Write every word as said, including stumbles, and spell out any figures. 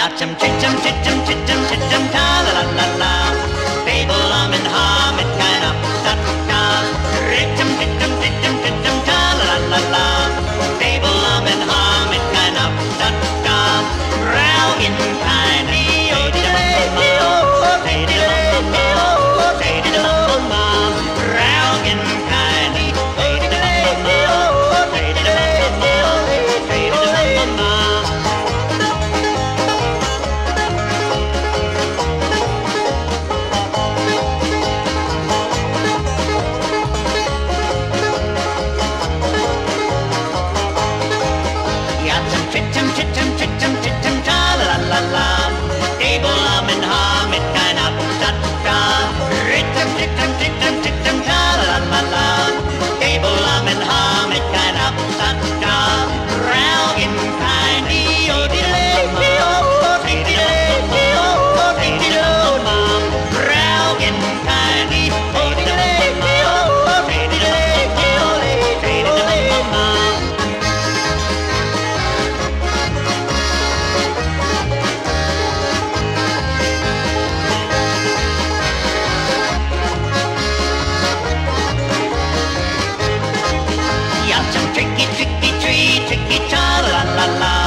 chum chum chum chum chum chum chum chum chum cha la la la la. Babel am in ha mit keiner Stadt ka. Chum chum chum chum chum chum cha la la la. Babel am in ha mit keiner Stadt ka. Rau in keine oh di di oh di di oh di di mama. Rau in keine oh di di oh di di di mama. Chittum chittum chittum chittum cha la la la. Babel am in ha mit keiner Stadt ka. Chittum chittum chittum chittum cha la la la. Babel am in ha mit keiner Stadt ka. Rau in keine oh di di oh di di oh di di mama. Rau in keine oh di di oh di di oh di di mama. Tricky, tricky, tree, tricky, cha la la la.